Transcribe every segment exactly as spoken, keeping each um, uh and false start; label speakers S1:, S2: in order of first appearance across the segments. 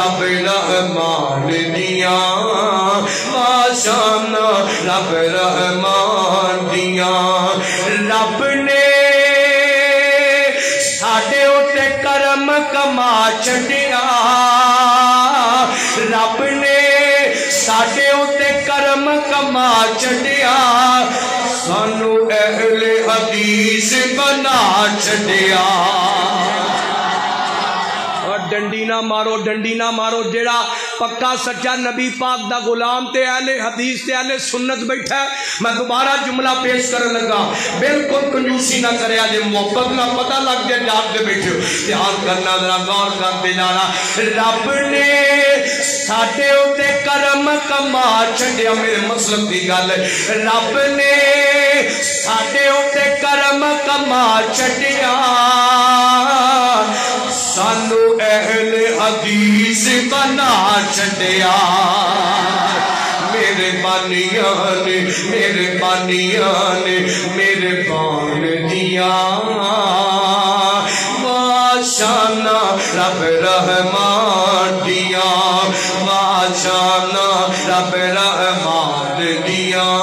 S1: رب رحمان دیاں ماشاءاللہ رب رحمان دیاں رب نے ساڈے اُتے کرم کما چھڈیا رب نے ساڈے اُتے کرم کما چھڈیا سانو اہل حدیث بنا چھڈیا ڈنڈی نہ مارو ڈنڈی نہ مارو جیڑا پکا سچا نبی پاک دا غلام تے اہل حدیث تے اہل سنت بیٹھا ہے میں دوبارہ جملہ پیش کرنے لگا بالکل کنجوسی نہ کرے آجے محبت نہ پتہ لگ جائے جاب دے بیٹھے دھیان کرنا ذرا غور کرتے جانا رب نے ساڈے اُتے کرم کما چھڈیا میرے مسلک دی گل رب نے ساڈے اُتے کرم کما چھڈیا سانو اہل حدیث بنا چھڈیا میرے بانیاں نے میرے بانیاں نے میرے بان دیاں ماشاءاللہ رب رحمان دیاں ماشاءاللہ رب رحمان دیاں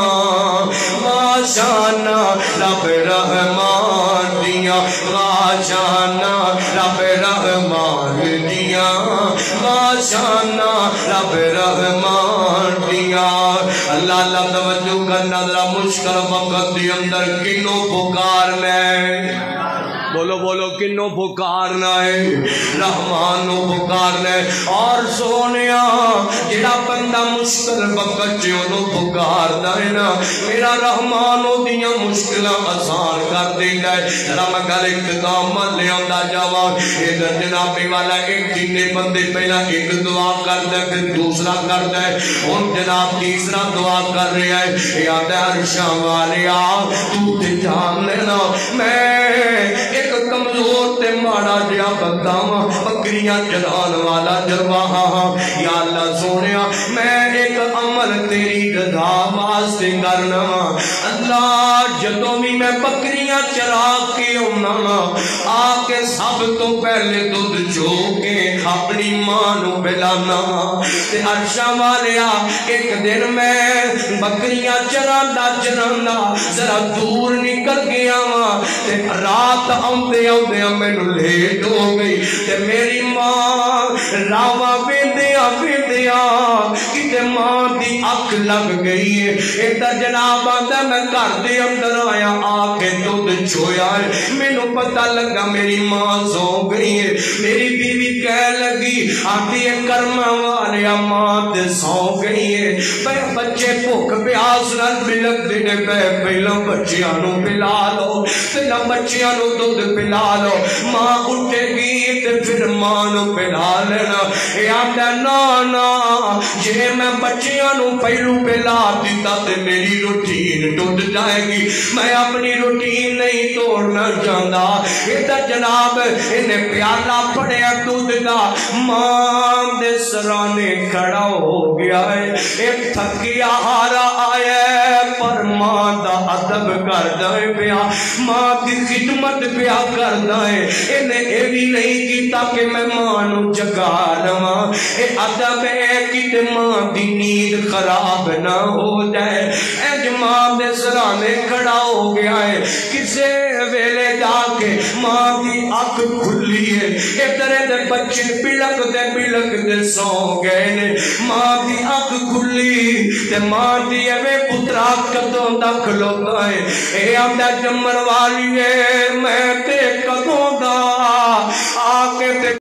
S1: ماشاءاللہ رب رحمان دیاں ماشاءاللہ رب رحمان دیاں ماشاءاللہ رب رحمان دیاں اللہ اللہ توجہ کرنا ذرا مشکل وقت دی اندر کنوں پکارنا ہے بولو بولو کنوں پکارنا ہے رحمانوں پکارنا ہے اور سونیا جڑا بندہ مشکل وقت انہوں پکارنا ہے نا میرا رحمانوں دیاں مشکلہ آسان کر دینا ہے ذرا میں گل اقتدام لے آندا جاواں ادھر جنابی والا ایک جننے بندے پہلا ایک دعا کرتا ہے پھر دوسرا کرتا ہے اور جناب تیسرا دعا کر رہا ہے یاد ہے عرشاں والے آ تو تے جان لینا میں ایک کمزور تے ماڑا جیا بندہ ہاں بکریاں چران والا جرواہا ہاں یا اللہ سونیا میں ایک عمل تیری رضا واسطے کرنا اللہ جدوں بھی میں بکریاں چرا کے ہونا آ کے سب تو پہلے دودھ چو کے اپنی ماں نو پلانا تے عرشاں والیا ایک دن میں بکریاں چراندا چراندا ذرا دور نکل گیا ہاں تے رات آندے آندے میں نو لیٹ ہو گئی تے میری ماں راواں ویندیاں ویندیاں کتے ماں دی اکھ لگ گئی ہے ادھر جناب آندا میں گھر دے اندر آیا آ کے دودھ چویا ہے مینوں پتہ لگا میری ماں سو گئی ہے میری بیوی کہہ لگی آتی ہے کرما والیا ماں تے سو گئی ہے بچے بھوک پیاس نال بلک دے پے پہلا بچیاں نو پلا لو پہلا بچیاں نو دودھ پلا لو ماں اٹھے گی تے پھر ماں نو پلا لینا یاد نا نا جے میں بچیاں نو پہلو پلا دیتا تے میری روٹین ٹوٹ جائے گی میں اپنی روٹین نہیں توڑنا چاہتا ادھر جناب انہیں پیالہ پڑیا دودھ دا ماں دے سرانے کھڑا ہو گیا ہے ایک تھکیا ہارا آیا ہے پر ماں دا ادب کردا ہے پیا ماں دی خدمت پیا کردا ہے انہیں اے بھی نہیں کیتا کہ میں ماں نو جگا لواں اے ادب ہے کہ ماں دی نیند خراب نہ ہو جائے اے ماں دے سرانے کھڑا ہو گیا ہے کسے ویلے جا کے ماں دی اکھ کھلی ہے ادھر ادھر بچے بلک دے بلک دے سو گئے نے ماں دی اکھ کھلی تے ماں دی ایویں پترا کدوں دا کھلوتا ہے اے آندا جمن والی ہے